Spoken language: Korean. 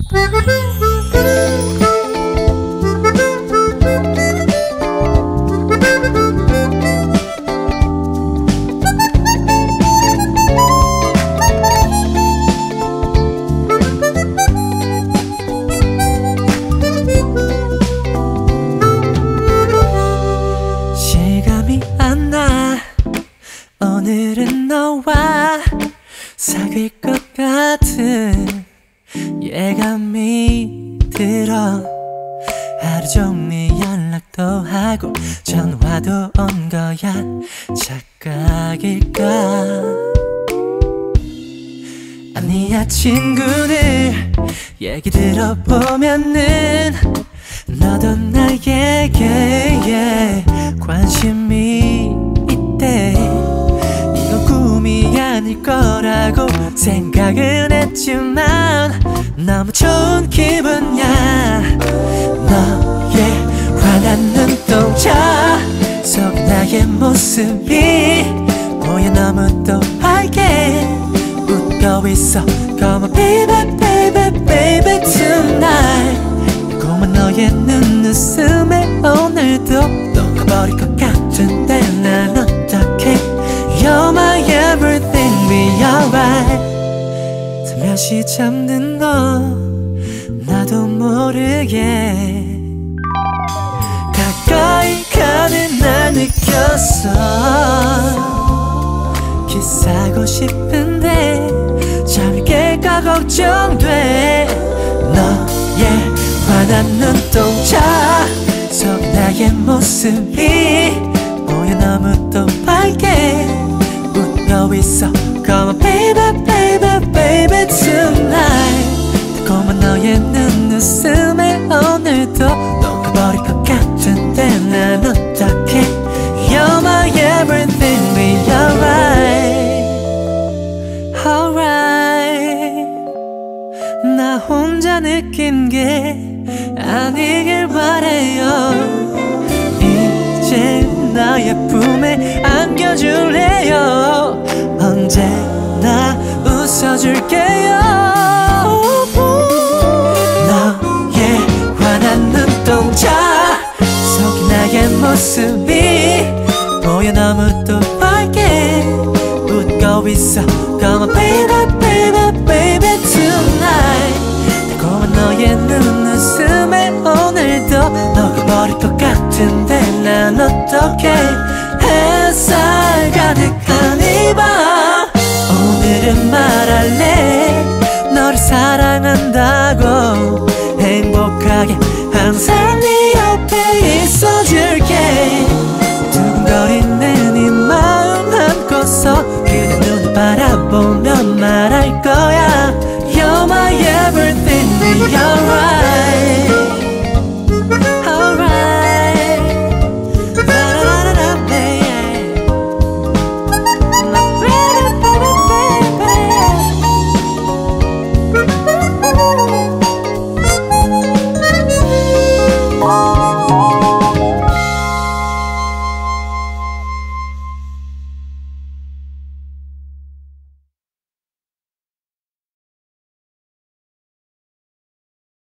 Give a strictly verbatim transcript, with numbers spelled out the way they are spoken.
오늘은 너와 사귈 것 같은 예감이 들어. 하루 종일 연락도 하고 전화도 온 거야. 착각일까? 아니야 친구들 얘기 들어보면은 너도 나에게 관심이 있대. 이건 꿈이 아닐 거라고 생각은 했지만 너무 좋은 기분이야. 너의 환한 눈동자 속 나의 모습이 보여. 너무 또 밝게 웃고 있어. Come on baby baby baby tonight. 고마운 너의 눈웃음에 오늘도 녹아버릴 것 같은데 난 어떡해. You're my everything, be alright. 살며시 잠든 너 나도 모르게 가까이 가는 날 느꼈어. 키스하고 싶은데 잠이 깰까 걱정돼. 너의 환한 눈동자 속 나의 모습이 보여. 너무 또 밝게 웃고 있어. Come on baby baby baby tonight. 달콤한 너의 눈웃음에 오늘도 녹아버릴 것 같은데 난 어떡해. You're my everything, be alright. Alright. 나 혼자 느낀 게 아니길 바래요. 이제 나의 품에 안겨줄래요. 언제나 웃어줄게요. 너의 환한 눈동자 속 나의 모습이 보여. 너무 또 밝게 웃고 있어. Come on baby baby baby tonight. 달콤한 너의 눈웃음에 오늘도 녹아버릴 것 같은데 난 어떡해. 햇살 가득한 이 밤 오늘은 말할래. 너를 사랑한다고 행복하게 항상 네 옆에 있어줄게. 두근거리는 이 마음 안고서 그대 눈을 바라보며 말할 거야. You're my everything, be alright.